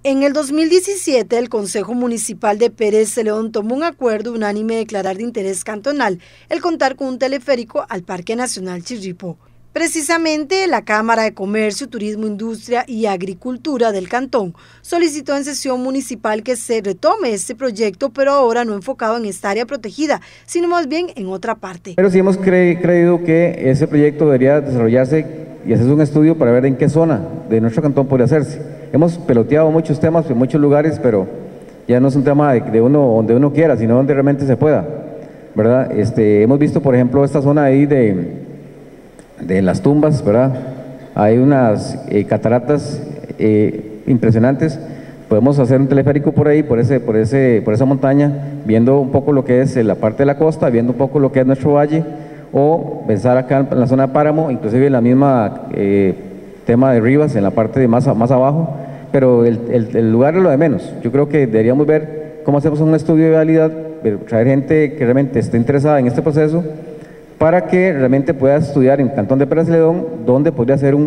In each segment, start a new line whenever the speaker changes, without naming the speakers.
En el 2017, el Consejo Municipal de Pérez Celedón tomó un acuerdo unánime de declarar de interés cantonal el contar con un teleférico al Parque Nacional Chirripó. Precisamente, la Cámara de Comercio, Turismo, Industria y Agricultura del Cantón solicitó en sesión municipal que se retome este proyecto, pero ahora no enfocado en esta área protegida, sino más bien en otra parte.
Pero sí hemos creído que ese proyecto debería desarrollarse y hacerse un estudio para ver en qué zona de nuestro cantón podría hacerse. Hemos peloteado muchos temas en muchos lugares, pero ya no es un tema de uno donde uno quiera, sino donde realmente se pueda, ¿verdad? Hemos visto, por ejemplo, esta zona ahí de las tumbas, ¿verdad? Hay unas cataratas impresionantes. Podemos hacer un teleférico por ahí, por esa montaña, viendo un poco lo que es la parte de la costa, viendo un poco lo que es nuestro valle, o pensar acá en la zona de Páramo, inclusive en la misma tema de Rivas, en la parte de más abajo, pero el lugar es lo de menos. Yo creo que deberíamos ver cómo hacemos un estudio de viabilidad, traer gente que realmente esté interesada en este proceso, para que realmente pueda estudiar en el Cantón de Pérez Celedón, donde podría ser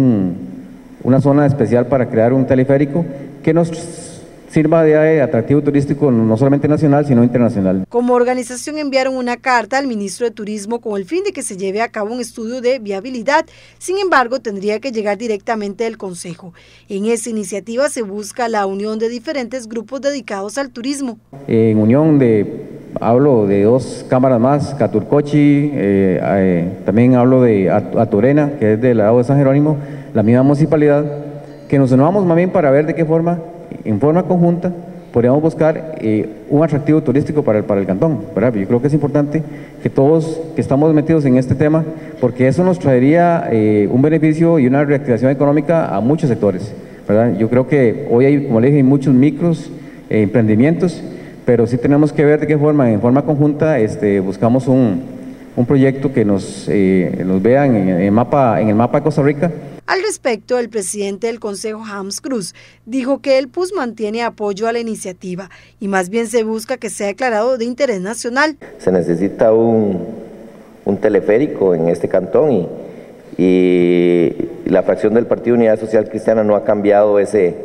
una zona especial para crear un teleférico que nos sirva de atractivo turístico no solamente nacional, sino internacional.
Como organización enviaron una carta al ministro de Turismo con el fin de que se lleve a cabo un estudio de viabilidad. Sin embargo, tendría que llegar directamente del Consejo. En esa iniciativa se busca la unión de diferentes grupos dedicados al turismo. En unión
hablo de dos cámaras más, Caturcochi, también hablo de Aturena, que es del lado de San Jerónimo, la misma municipalidad, que nos unamos más bien para ver de qué forma, en forma conjunta, podríamos buscar un atractivo turístico para el cantón, ¿verdad? Yo creo que es importante que todos que estamos metidos en este tema, porque eso nos traería un beneficio y una reactivación económica a muchos sectores, ¿verdad? Yo creo que hoy hay, como le dije, muchos micros emprendimientos, pero sí tenemos que ver de qué forma, en forma conjunta, buscamos un proyecto que nos vean en el mapa de Costa Rica.
Al respecto, el presidente del Consejo, Hans Cruz, dijo que el PUS mantiene apoyo a la iniciativa y más bien se busca que sea declarado de interés nacional.
Se necesita un teleférico en este cantón y la fracción del Partido Unidad Social Cristiana no ha cambiado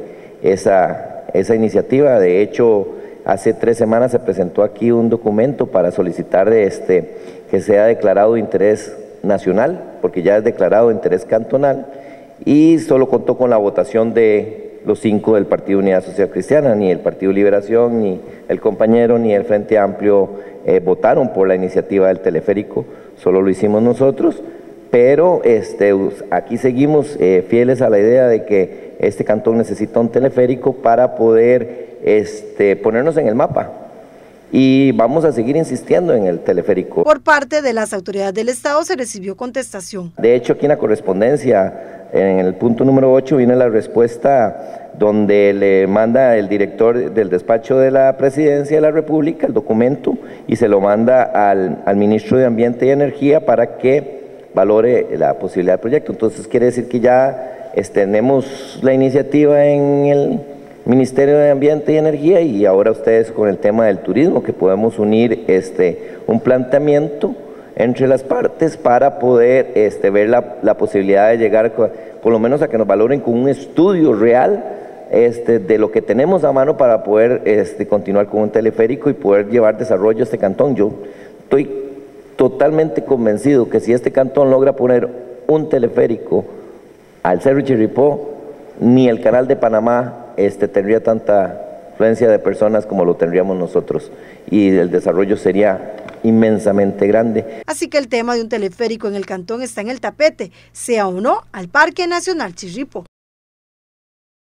esa iniciativa. De hecho, hace 3 semanas se presentó aquí un documento para solicitar que sea declarado de interés nacional, porque ya es declarado de interés cantonal, y solo contó con la votación de los 5 del Partido Unidad Social Cristiana. Ni el Partido Liberación, ni el compañero, ni el Frente Amplio votaron por la iniciativa del teleférico, solo lo hicimos nosotros, pero aquí seguimos fieles a la idea de que este cantón necesita un teleférico para poder ponernos en el mapa. Y vamos a seguir insistiendo en el teleférico.
Por parte de las autoridades del Estado se recibió contestación.
De hecho, aquí en la correspondencia, en el punto número 8, viene la respuesta donde le manda el director del despacho de la Presidencia de la República el documento y se lo manda al ministro de Ambiente y Energía para que valore la posibilidad del proyecto. Entonces quiere decir que ya tenemos la iniciativa en el Ministerio de Ambiente y Energía, y ahora ustedes con el tema del turismo, que podemos unir un planteamiento entre las partes para poder ver la posibilidad de llegar por lo menos a que nos valoren con un estudio real de lo que tenemos a mano para poder continuar con un teleférico y poder llevar desarrollo a este cantón. Yo estoy totalmente convencido que si este cantón logra poner un teleférico al Cerro Chirripó, ni el Canal de Panamá tendría tanta afluencia de personas como lo tendríamos nosotros, y el desarrollo sería inmensamente grande.
Así que el tema de un teleférico en el cantón está en el tapete, sea o no al Parque Nacional Chirripó.